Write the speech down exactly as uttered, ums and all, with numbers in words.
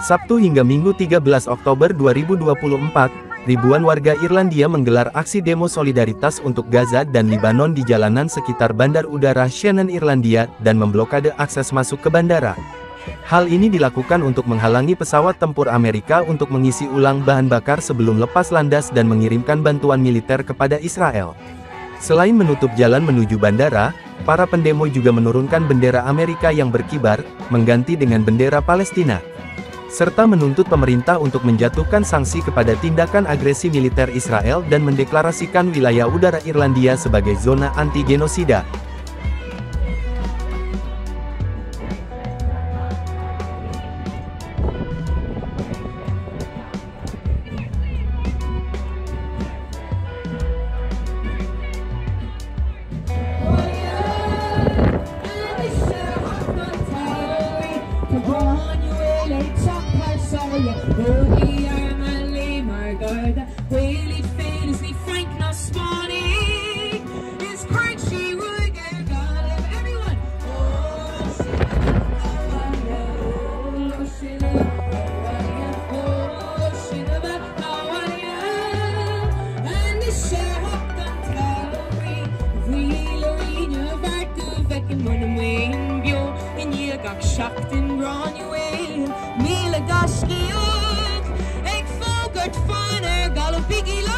Sabtu hingga Minggu tiga belas Oktober dua ribu dua puluh empat, ribuan warga Irlandia menggelar aksi demo solidaritas untuk Gaza dan Libanon di jalanan sekitar Bandar Udara Shannon, Irlandia, dan memblokade akses masuk ke bandara. Hal ini dilakukan untuk menghalangi pesawat tempur Amerika untuk mengisi ulang bahan bakar sebelum lepas landas dan mengirimkan bantuan militer kepada Israel. Selain menutup jalan menuju bandara, para pendemo juga menurunkan bendera Amerika yang berkibar, mengganti dengan bendera Palestina, serta menuntut pemerintah untuk menjatuhkan sanksi kepada tindakan agresi militer Israel dan mendeklarasikan wilayah udara Irlandia sebagai zona anti-genosida. Schachten ran je in, Mille Gaskiuk, ik volk het van er galopigi.